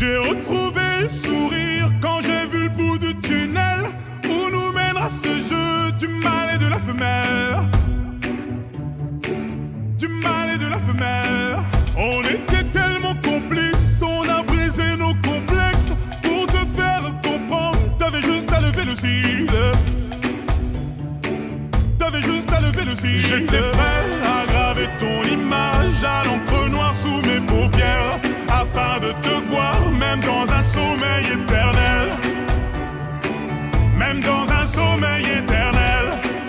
J'ai retrouvé le sourire quand j'ai vu le bout du tunnel où nous mènera ce jeu du mal et de la femelle. Du mal et de la femelle. On était tellement complices, on a brisé nos complexes. Pour te faire comprendre, t'avais juste à lever le cil. T'avais juste à lever le cil. J'étais prêt à graver ton image à l'encre noire sous mes paupières, afin de te voir même dans un sommeil éternel. Même dans un sommeil éternel.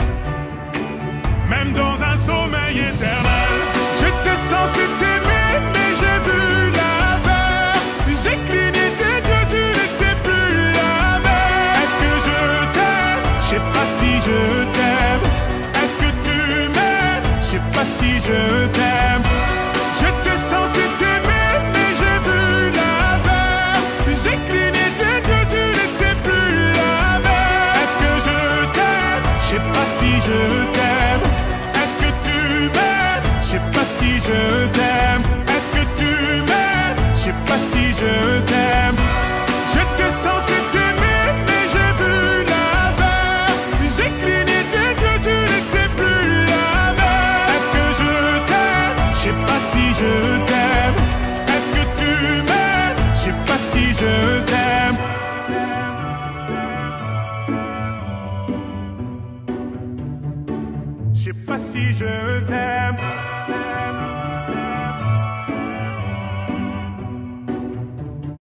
Même dans un sommeil éternel. J'étais censé t'aimer, mais j'ai vu l'inverse. J'ai cligné tes yeux, tu n'étais plus la même. Est-ce que je t'aime? Je sais pas si je t'aime. Est-ce que tu m'aimes? Je sais pas si je t'aime. J'étais censé t'aimer, mais j'ai vu l'inverse. J'ai cligné tes yeux, tu n'étais plus la même. Est-ce que je t'aime? Je sais pas si je t'aime. Est-ce que tu m'aimes? Je sais pas si je t'aime. Est-ce que tu m'aimes? Je sais pas si je t'aime.